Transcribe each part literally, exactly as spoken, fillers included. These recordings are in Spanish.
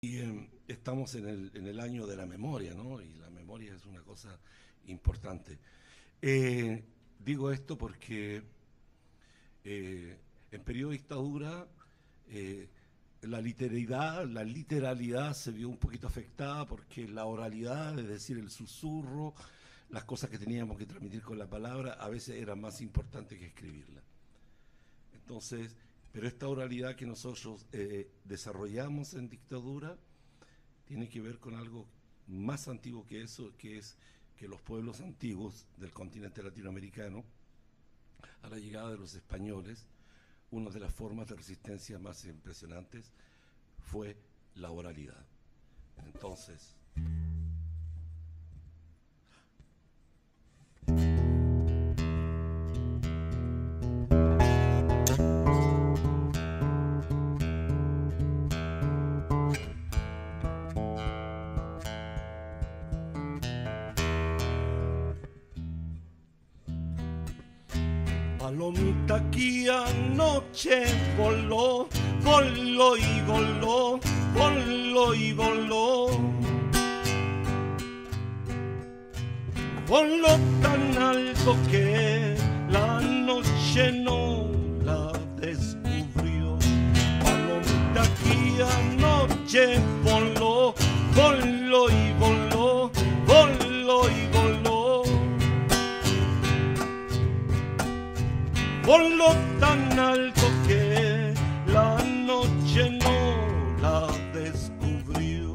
Y eh, estamos en el, en el año de la memoria, ¿no? Y la memoria es una cosa importante. Eh, digo esto porque eh, en periodo de dictadura eh, la literalidad, la literalidad se vio un poquito afectada porque la oralidad, es decir, el susurro, las cosas que teníamos que transmitir con la palabra, a veces era más importante que escribirla. Entonces, pero esta oralidad que nosotros eh, desarrollamos en dictadura tiene que ver con algo más antiguo que eso, que es que los pueblos antiguos del continente latinoamericano, a la llegada de los españoles, una de las formas de resistencia más impresionantes fue la oralidad. Entonces, palomita que anoche voló, voló y voló, voló y voló. Voló tan alto que la noche no la descubrió. Palomita que anoche voló, voló y voló, voló y voló. Voló tan alto que la noche no la descubrió.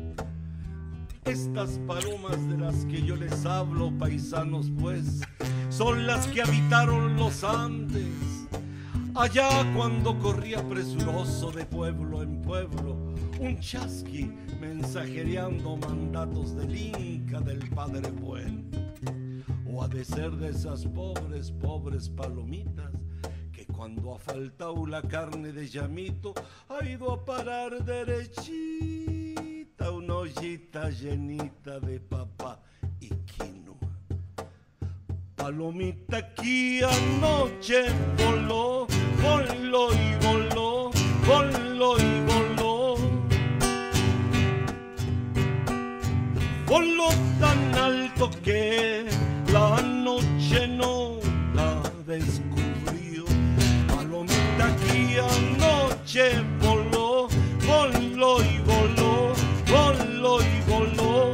Estas palomas de las que yo les hablo, paisanos, pues, son las que habitaron los Andes, allá cuando corría presuroso de pueblo en pueblo un chasqui mensajereando mandatos del Inca, del Padre Buen. O ha de ser de esas pobres, pobres palomitas que cuando ha faltado la carne de llamito ha ido a parar derechita una ollita llenita de papa y quinoa. Palomita que anoche voló, voló y voló, voló y voló. Voló tan alto que la noche no la descubrió. Palomita que anoche voló, voló y voló, voló y voló.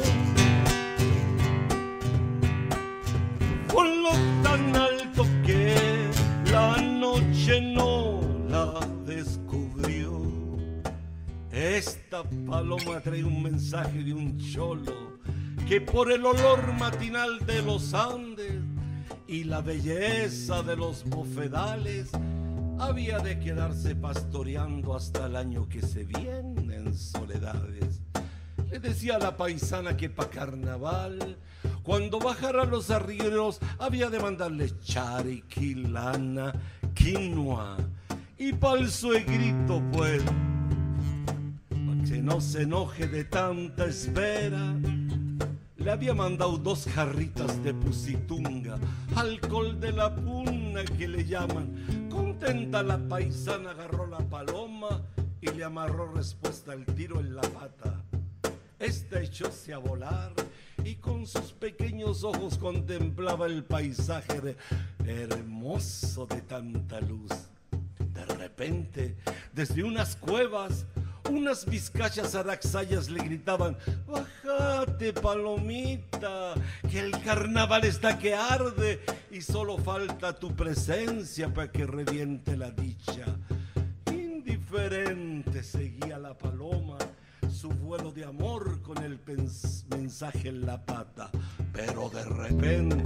Voló tan alto que la noche no la descubrió. Esta paloma trae un mensaje de un cholo que por el olor matinal de los Andes y la belleza de los bofedales había de quedarse pastoreando hasta el año que se viene en soledades. Le decía a la paisana que pa' carnaval, cuando bajaran los arrieros, había de mandarle chariqui, lana, quinoa y pa'l suegrito, pues, pa' que no se enoje de tanta espera. Le había mandado dos jarritas de pusitunga, alcohol de la puna que le llaman. Contenta la paisana agarró la paloma y le amarró respuesta al tiro en la pata. Esta echóse a volar y con sus pequeños ojos contemplaba el paisaje hermoso de tanta luz. De repente, desde unas cuevas, unas vizcachas araxayas le gritaban: bájate, palomita, que el carnaval está que arde y solo falta tu presencia para que reviente la dicha. Indiferente seguía la paloma su vuelo de amor con el mensaje en la pata, pero de repente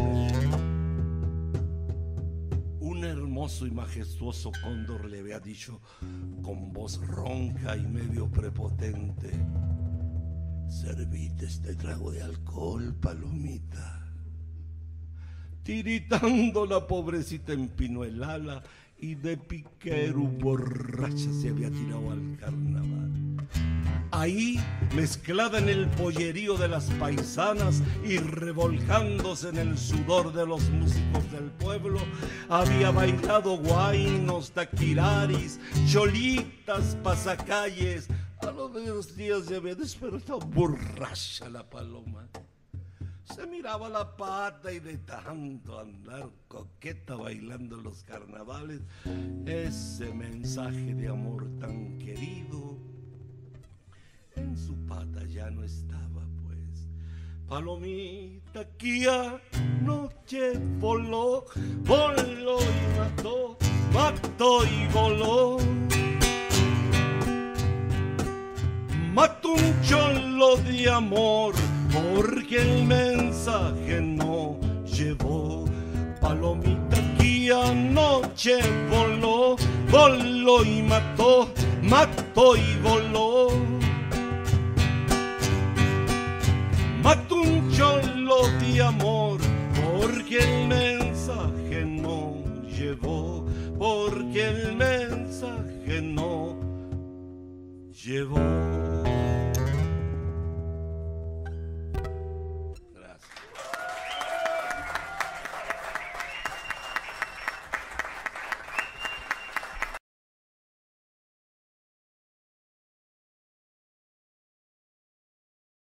un hermoso y majestuoso cóndor le había dicho con voz ronca y medio prepotente: servite este trago de alcohol, palomita. Tiritando la pobrecita empinó el ala y de piquero borracha se había tirado al carnaval. Ahí, mezclada en el pollerío de las paisanas y revolcándose en el sudor de los músicos del pueblo, había bailado guainos, taquiraris, cholitas, pasacalles, A los dos días ya había despertado borracha la paloma. Se miraba la pata y de tanto andar coqueta bailando los carnavales, ese mensaje de amor tan querido en su pata ya no estaba, pues. Palomita que anoche voló, voló y mató, mató y voló. Mató un cholo de amor porque el mensaje no llevó. Palomita que anoche voló, voló y mató, mató y voló. Mató un cholo de amor porque el mensaje no llevó, porque el mensaje no llevó.